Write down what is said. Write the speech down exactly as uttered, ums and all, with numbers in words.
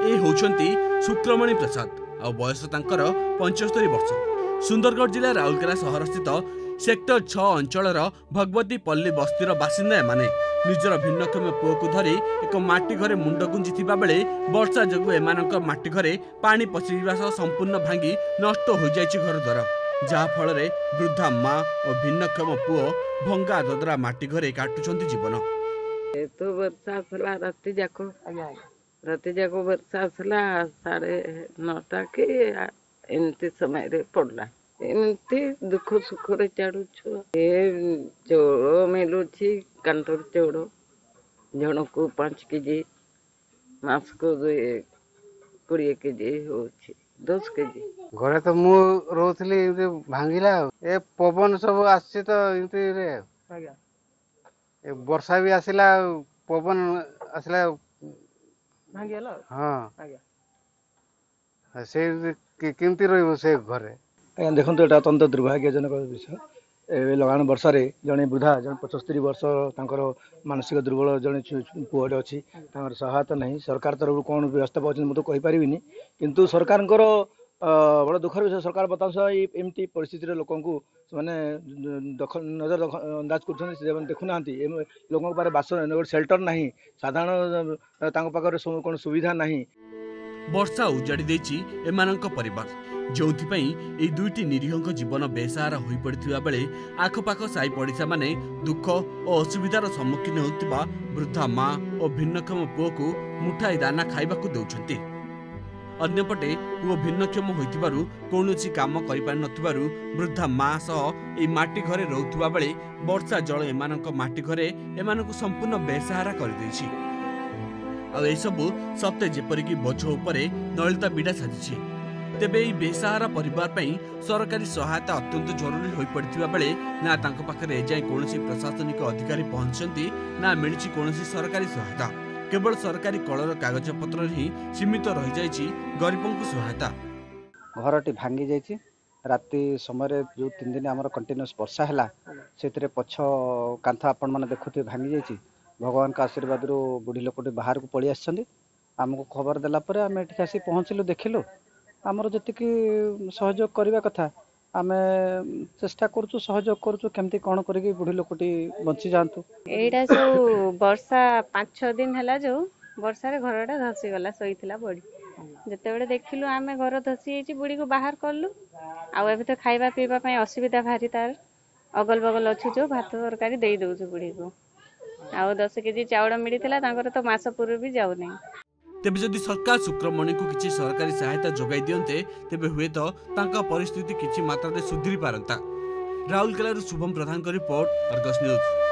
ए होउछंती शुक्रमणि प्रसाद आ बयस तांकर पचहत्तर वर्ष। सुंदरगढ़ जिला राउरकेला सहर स्थित सेक्टर छह अंचल भगवती पल्ली बस्तीर बासिंदा माने निजर भिन्नक्षम पुओ को धरी एक माटी घरे मुंड गुंजी बेले वर्षा जो एमानक माटी घरे पानी पशिवा सह संपूर्ण भांगी नष्ट हो जाइछि घर द्वार, जहा फल वृद्धा माँ और भिन्नक्षम पुओ भंगा ददरा माटी घरे काटुछंती जीवन। तो वर्षा सला राति जाको राति जाको वर्षा सला साढ़े नौटा के एमती समय रे पड़ला एमती दुख सुख रे चढ़ु चौड़ मिलुची कंटर चौड़ जन को पांच केजी मास को कोड़े केजी हो दस केजी घरे तो मु रोथली भांगिला ए पवन सब आसी तो इमती रे ए वर्षा भी आसिला पवन आसिला भांगिला हां आज्ञा से केमती रहबो से घरे आज्ञा देखो तो एटा अत्यंत दुर्भाग्यजनक विषय। ए लगान वर्षा रे जने वृद्धा जन पचहत्तर वर्ष तांकर मानसिक दुर्बल जने पुअडे अछि तांकर सहायता नहीं सरकार तरफ कोन व्यवस्था पाछन म तो कहि परिबिनी, किंतु सरकारनकर बड़ा दुखर विषय सरकार बताउछ एमती परिस्थिति रे लोकन को माने दखल नजर अंदाज करछन से जवन देखु नांती लोकन को पारे बास शेल्टर नहीं साधारण तांको पाकर कोन सुविधा नहीं। वर्षा उजाड़ी देछि एमानंक परिवार जोथि पई ए दुईटी निरीहंक जीवन बेसहारा होई पड़िथिबा बेले आखपाख साई पड़िसा माने दुख और असुविधार सम्मुखीन होतिबा वृद्धा माँ और भिन्नक्षम पुओ को मुठाई दाना खाइबाकू दउछंती। अन्यपटे पुओ भिन्नक्षम होइतिबारु कौनसी काम करि पारि नथिबारु वृद्धा माँ सह ए माटी घरे रहउथिबा बेले वर्षा जल एमानंक माटी घरे एमानकू संपूर्ण बेसहारा कर दैछि। आ ए सबु सत्य जेपरिक बोझ उपरे नलिता बिड़ा साजिछि। तेबे এই बेसहारा परिवार पई सरकारी सहायता अत्यंत जरूरी होई पड़िथिबा बेले ना तांको पाखरे एजाय कोनोसी प्रशासनिक अधिकारी पहुंचंती ना मिलिछि कोनोसी सरकारी सहायता। केवल सरकारी कलर कागज पत्र ही सीमित रहि जाइछि गरीबंकु सहायता। घरटी भांगी जाइछि राति समय जो तीन दिन हमर कंटीन्यूअस वर्षा हैला सेतरे पछ कांथा आपण माने देखुथे भांगी जाइछि। भगवान का आशीर्वाद रो बुढ़ी लोकटी बाहर को पड़ी आछंदी हमको खबर देला परे हम एठी आसी पहुंचलु देखिलु आमर जतिकी सहयोग करबा कथा आमे चेष्टा करछु सहयोग करछु केमती कोन करके बुढ़ी लोकटी बंची जानतु। एटा जो वर्षा पाँच छह दिन हैला जो वर्षा रे घरटा धसी गला सोइथिला बड़ी जते बेले देखिलु आमे घर धसी एची बुढ़ी को बाहर करलु आ एबे तो खाइबा पीबा पई असुविधा भारी तार अगल बगल अछि जो भात तरकारी देई दउछु बुढ़ी को आ दस केजी चाउल मिलिथिला तांकर तो मास पूर्व भी जाउ नै। तेबे जदि सरकार शुक्रमणि को किछि सरकारी सहायता जोगाई दियन्ते तेबे हुए तो तांका परिस्थिति किछि मात्रा रे सुधरी पारंता। राउरकेला शुभम प्रधान का रिपोर्ट, अर्गस न्यूज।